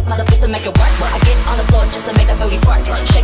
the place to make it work. I get on the floor just to make that booty twerk. Shake